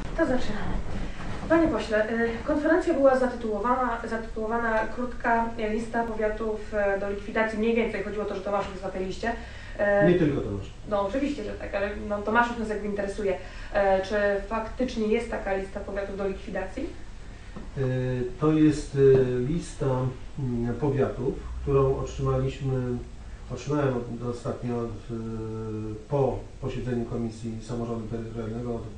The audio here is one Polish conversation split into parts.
To zaczynamy. Panie pośle, konferencja była zatytułowana Krótka lista powiatów do likwidacji. Mniej więcej chodziło o to, że Tomaszów jest na tej liście. Nie tylko Tomaszów. No oczywiście, że tak, ale no, Tomaszów nas jakby interesuje. Czy faktycznie jest taka lista powiatów do likwidacji? To jest lista powiatów, którą otrzymałem ostatnio po posiedzeniu Komisji Samorządu Terytorialnego od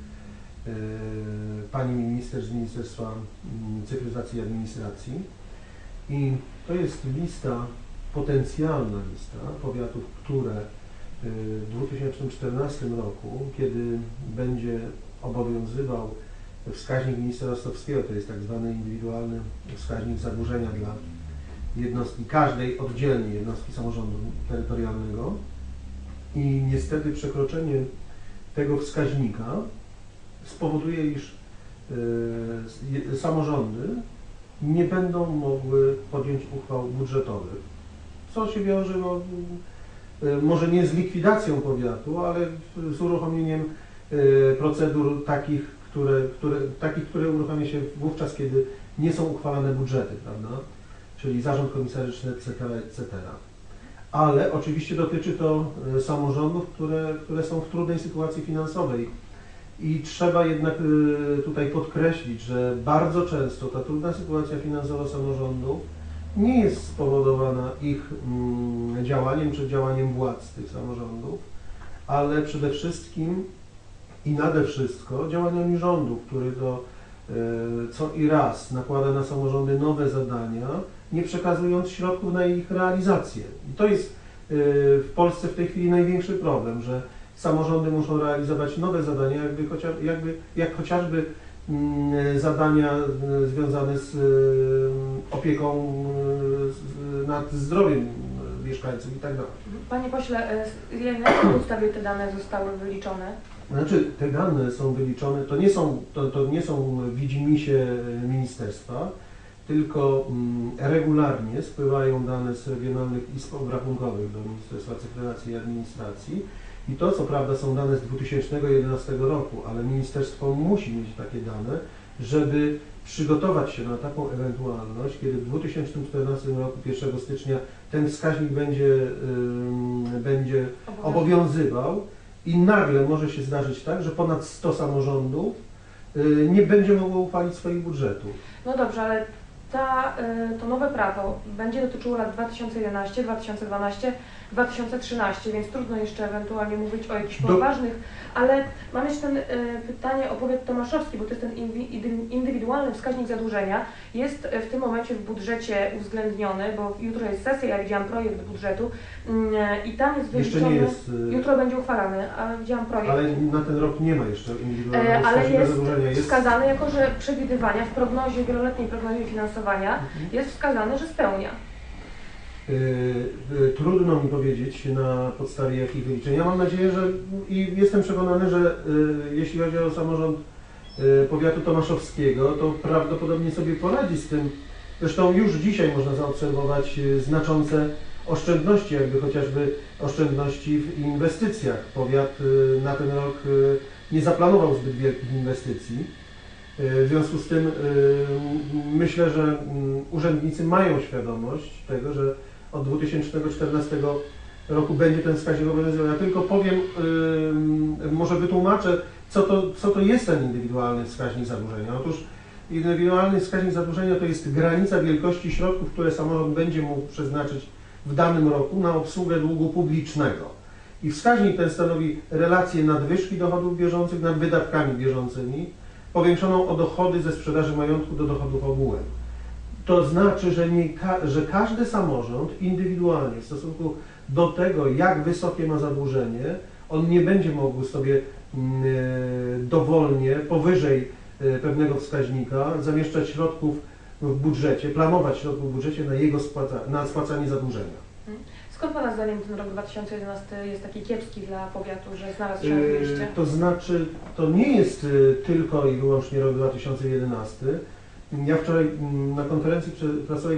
pani minister z Ministerstwa Cyfryzacji i Administracji. I to jest lista, potencjalna lista powiatów, które w 2014 roku, kiedy będzie obowiązywał wskaźnik ministra Rostowskiego, to jest tak zwany indywidualny wskaźnik zadłużenia dla jednostki, każdej oddzielnie jednostki samorządu terytorialnego, i niestety przekroczenie tego wskaźnika spowoduje, iż samorządy nie będą mogły podjąć uchwał budżetowych, co się wiąże może nie z likwidacją powiatu, ale z uruchomieniem procedur takich, które uruchamia się wówczas, kiedy nie są uchwalane budżety, prawda? Czyli zarząd komisaryczny, etc., etc. Ale oczywiście dotyczy to samorządów, które są w trudnej sytuacji finansowej. I trzeba jednak tutaj podkreślić, że bardzo często ta trudna sytuacja finansowa samorządów nie jest spowodowana ich działaniem czy działaniem władz tych samorządów, ale przede wszystkim i nade wszystko działaniami rządu, który to co i raz nakłada na samorządy nowe zadania, nie przekazując środków na ich realizację. I to jest w Polsce w tej chwili największy problem, że samorządy muszą realizować nowe zadania, jak chociażby zadania związane z opieką nad zdrowiem mieszkańców i tak dalej. Panie pośle, na jakiej podstawie te dane zostały wyliczone? Znaczy, te dane są wyliczone, to nie są widzimisię ministerstwa, tylko regularnie spływają dane z regionalnych izb obrachunkowych do Ministerstwa Cyfryzacji i Administracji. I to co prawda są dane z 2011 roku, ale ministerstwo musi mieć takie dane, żeby przygotować się na taką ewentualność, kiedy w 2014 roku 1 stycznia ten wskaźnik będzie obowiązywał i nagle może się zdarzyć tak, że ponad 100 samorządów nie będzie mogło uchwalić swoich budżetów. No dobrze, ale to nowe prawo będzie dotyczyło lat 2011, 2012, 2013, więc trudno jeszcze ewentualnie mówić o jakichś poważnych, ale mam jeszcze pytanie o powiat tomaszowski, bo to jest ten indywidualny wskaźnik zadłużenia. Jest w tym momencie w budżecie uwzględniony, bo jutro jest sesja, ja widziałam projekt budżetu i tam jest wyliczony, jeszcze nie jest, jutro będzie uchwalany, a widziałam projekt. Ale na ten rok nie ma jeszcze indywidualnego wskaźnika zadłużenia. Ale jest wskazane, jako że przewidywania w prognozie, wieloletniej prognozie finansowania jest wskazane, że spełnia. Trudno mi powiedzieć na podstawie jakich wyliczeń. Ja mam nadzieję, że i jestem przekonany, że jeśli chodzi o samorząd powiatu tomaszowskiego, to prawdopodobnie sobie poradzi z tym. Zresztą już dzisiaj można zaobserwować znaczące oszczędności, jakby chociażby oszczędności w inwestycjach. Powiat na ten rok nie zaplanował zbyt wielkich inwestycji. W związku z tym myślę, że urzędnicy mają świadomość tego, że od 2014 roku będzie ten wskaźnik obowiązywał. Ja tylko powiem, może wytłumaczę, co to jest ten indywidualny wskaźnik zadłużenia. Otóż indywidualny wskaźnik zadłużenia to jest granica wielkości środków, które samorząd będzie mógł przeznaczyć w danym roku na obsługę długu publicznego. I wskaźnik ten stanowi relację nadwyżki dochodów bieżących nad wydatkami bieżącymi, powiększoną o dochody ze sprzedaży majątku do dochodów ogółem. To znaczy, że każdy samorząd indywidualnie w stosunku do tego, jak wysokie ma zadłużenie, on nie będzie mógł sobie dowolnie, powyżej pewnego wskaźnika, zamieszczać środków w budżecie, planować środków w budżecie na spłacanie zadłużenia. Skąd Pana zdaniem ten rok 2011 jest taki kiepski dla powiatu, że znalazł się na liście? To znaczy, to nie jest tylko i wyłącznie rok 2011. Ja wczoraj na konferencji prasowej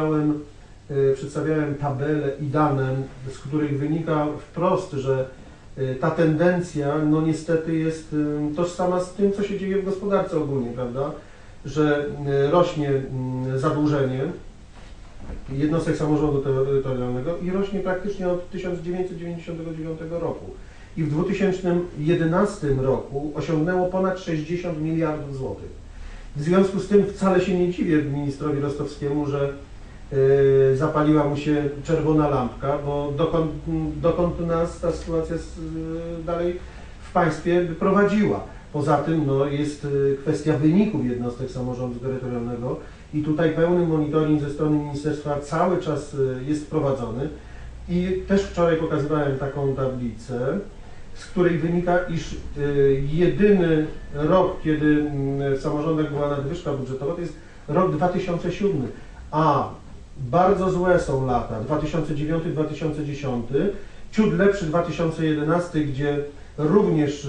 przedstawiałem tabelę i dane, z których wynika wprost, że ta tendencja, no niestety jest tożsama z tym, co się dzieje w gospodarce ogólnie, prawda? Że rośnie zadłużenie jednostek samorządu terytorialnego i rośnie praktycznie od 1999 roku. I w 2011 roku osiągnęło ponad 60 miliardów złotych. W związku z tym wcale się nie dziwię ministrowi Rostowskiemu, że zapaliła mu się czerwona lampka, bo dokąd nas ta sytuacja dalej w państwie prowadziła. Poza tym no, jest kwestia wyników jednostek samorządu terytorialnego i tutaj pełny monitoring ze strony ministerstwa cały czas jest prowadzony i też wczoraj pokazywałem taką tablicę, z której wynika, iż jedyny rok, kiedy w samorządach była nadwyżka budżetowa, to jest rok 2007, a bardzo złe są lata 2009-2010, ciut lepszy 2011, gdzie również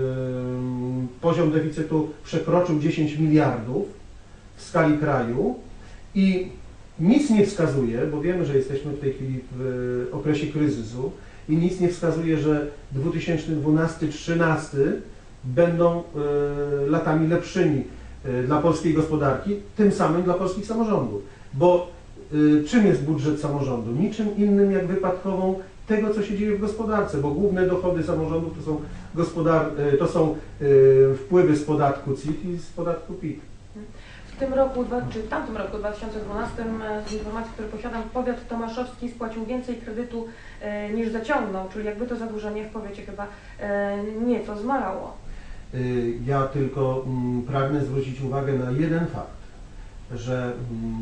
poziom deficytu przekroczył 10 miliardów w skali kraju i nic nie wskazuje, bo wiemy, że jesteśmy w tej chwili w okresie kryzysu i nic nie wskazuje, że 2012-2013 będą latami lepszymi dla polskiej gospodarki, tym samym dla polskich samorządów. Bo czym jest budżet samorządu? Niczym innym jak wypadkową tego, co się dzieje w gospodarce, bo główne dochody samorządów to są wpływy z podatku CIT i z podatku PIT. W tym roku, czy w tamtym roku, 2012, z informacji, które posiadam, powiat tomaszowski spłacił więcej kredytu niż zaciągnął, czyli jakby to zadłużenie w powiecie chyba nieco zmalało. Ja tylko pragnę zwrócić uwagę na jeden fakt, że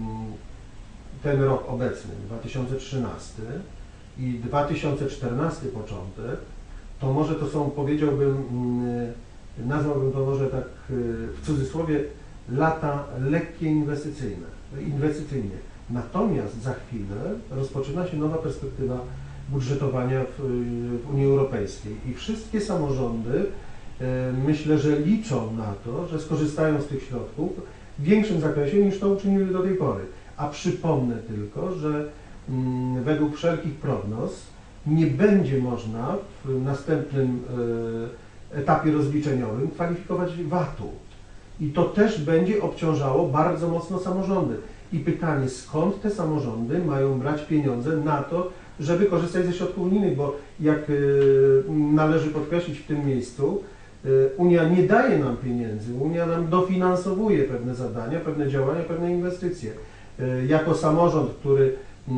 ten rok obecny, 2013 i 2014 początek, to może to są, powiedziałbym, nazwałbym to może tak w cudzysłowie, lata lekkie inwestycyjnie. Natomiast za chwilę rozpoczyna się nowa perspektywa budżetowania w Unii Europejskiej i wszystkie samorządy myślę, że liczą na to, że skorzystają z tych środków w większym zakresie niż to uczynili do tej pory. A przypomnę tylko, że według wszelkich prognoz nie będzie można w następnym etapie rozliczeniowym kwalifikować VAT-u. I to też będzie obciążało bardzo mocno samorządy. I pytanie, skąd te samorządy mają brać pieniądze na to, żeby korzystać ze środków unijnych, bo jak należy podkreślić w tym miejscu, Unia nie daje nam pieniędzy, Unia nam dofinansowuje pewne zadania, pewne działania, pewne inwestycje. Jako samorząd, który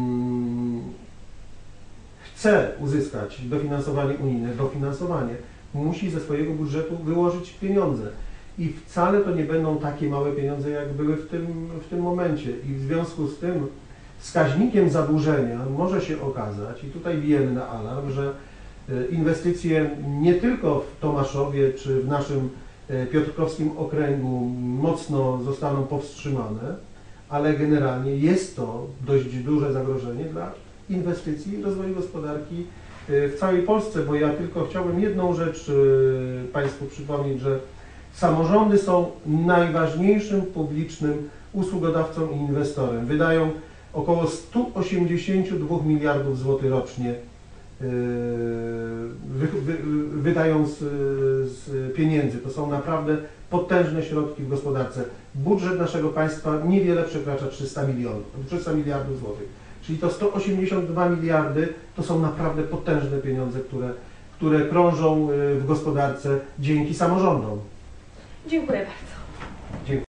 chce uzyskać dofinansowanie unijne, musi ze swojego budżetu wyłożyć pieniądze. I wcale to nie będą takie małe pieniądze, jak były w tym momencie. I w związku z tym wskaźnikiem zadłużenia może się okazać, i tutaj bijemy na alarm, że inwestycje nie tylko w Tomaszowie czy w naszym piotrkowskim okręgu mocno zostaną powstrzymane, ale generalnie jest to dość duże zagrożenie dla inwestycji i rozwoju gospodarki w całej Polsce, bo ja tylko chciałbym jedną rzecz Państwu przypomnieć, że samorządy są najważniejszym publicznym usługodawcą i inwestorem. Wydają około 182 miliardów złotych rocznie, wydają z pieniędzy. To są naprawdę potężne środki w gospodarce. Budżet naszego państwa niewiele przekracza 300 miliardów złotych. Czyli to 182 miliardy to są naprawdę potężne pieniądze, które krążą w gospodarce dzięki samorządom. Dziękuję bardzo. Dziękuję.